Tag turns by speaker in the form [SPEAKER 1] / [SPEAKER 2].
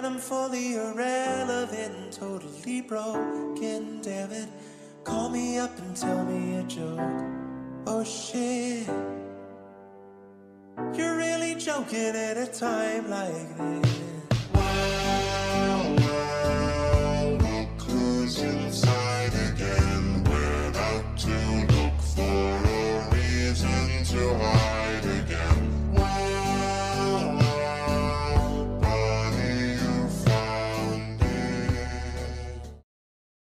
[SPEAKER 1] I'm fully irrelevant, totally broken. Damn it, call me up and tell me a joke. Oh shit, you're really joking at a time like this.